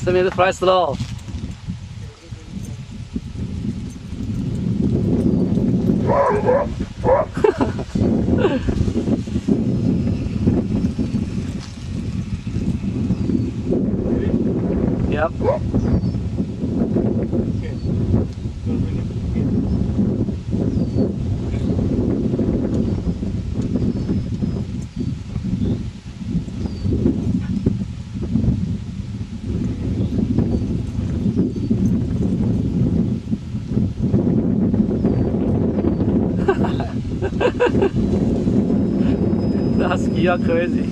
Semi fly slow. Yep. Gzowski, you're crazy.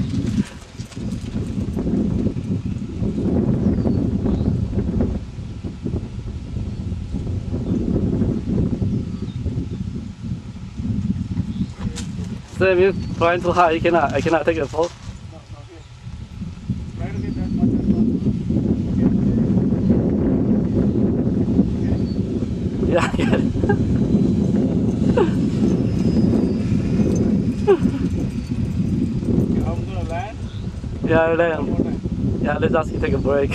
Sam, you're flying too high. I cannot take a photo. Try to get that much as possible. Yeah, I get it. I'm gonna land. Yeah, I land. One more time. Yeah, let's ask you take a break.